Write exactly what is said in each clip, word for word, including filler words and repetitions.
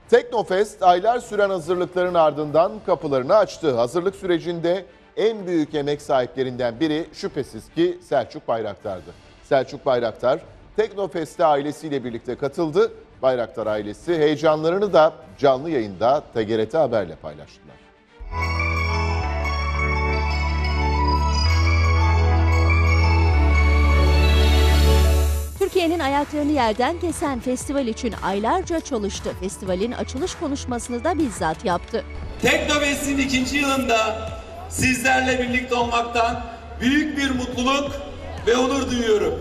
Teknofest aylar süren hazırlıkların ardından kapılarını açtı. Hazırlık sürecinde en büyük emek sahiplerinden biri şüphesiz ki Selçuk Bayraktar'dı. Selçuk Bayraktar Teknofest'e ailesiyle birlikte katıldı. Bayraktar ailesi heyecanlarını da canlı yayında T G R T Haber'le paylaştılar. Türkiye'nin ayaklarını yerden kesen festival için aylarca çalıştı. Festivalin açılış konuşmasını da bizzat yaptı. Teknofest'in ikinci yılında sizlerle birlikte olmaktan büyük bir mutluluk ve onur duyuyorum.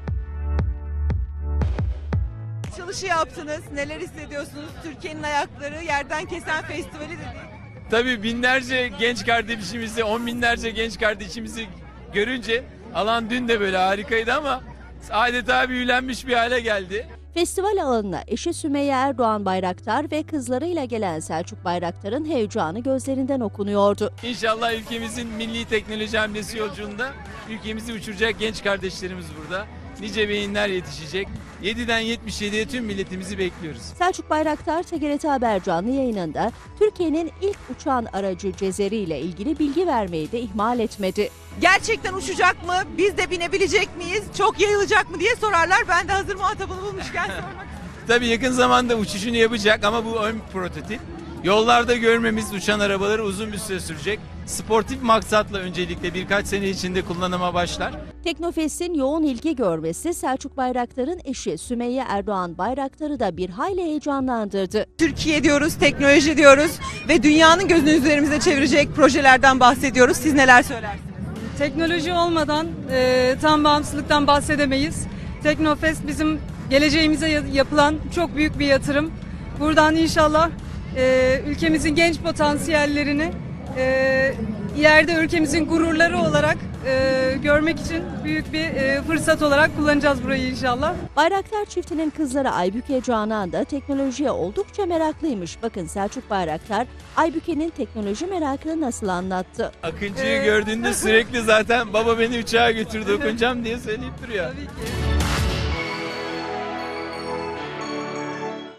Açılışı yaptınız. Neler hissediyorsunuz? Türkiye'nin ayakları yerden kesen festivali dedik. Tabii binlerce genç kardeşimizi, on binlerce genç kardeşimizi görünce alan dün de böyle harikaydı ama adeta büyülenmiş bir hale geldi. Festival alanına eşi Sümeyye Erdoğan Bayraktar ve kızlarıyla gelen Selçuk Bayraktar'ın heyecanı gözlerinden okunuyordu. İnşallah ülkemizin milli teknoloji hamlesi yolculuğunda ülkemizi uçuracak genç kardeşlerimiz burada. Nice beyinler yetişecek. yediden yetmiş yediye tüm milletimizi bekliyoruz. Selçuk Bayraktar T G R T Haber canlı yayınında Türkiye'nin ilk uçan aracı Cezeri ile ilgili bilgi vermeyi de ihmal etmedi. Gerçekten uçacak mı? Biz de binebilecek miyiz? Çok yayılacak mı diye sorarlar. Ben de hazır muhatabını bulmuşken sormak Tabii yakın zamanda uçuşunu yapacak ama bu ön prototip. Yollarda görmemiz uçan arabaları uzun bir süre sürecek. Sportif maksatla öncelikle birkaç sene içinde kullanıma başlar. Teknofest'in yoğun ilgi görmesi Selçuk Bayraktar'ın eşi Sümeyye Erdoğan Bayraktar'ı da bir hayli heyecanlandırdı. Türkiye diyoruz, teknoloji diyoruz ve dünyanın gözünü üzerimize çevirecek projelerden bahsediyoruz. Siz neler söylersiniz? Teknoloji olmadan e, tam bağımsızlıktan bahsedemeyiz. Teknofest bizim geleceğimize yapılan çok büyük bir yatırım. Buradan inşallah e, ülkemizin genç potansiyellerini e, ileride ülkemizin gururları olarak e, görmek için büyük bir e, fırsat olarak kullanacağız burayı inşallah. Bayraktar çiftinin kızları Aybüke Canan da teknolojiye oldukça meraklıymış. Bakın Selçuk Bayraktar Aybüke'nin teknoloji merakını nasıl anlattı. Akıncı'yı gördüğünde sürekli zaten baba beni uçağa götürdü okunacağım diye söyleyip duruyor. Tabii ki.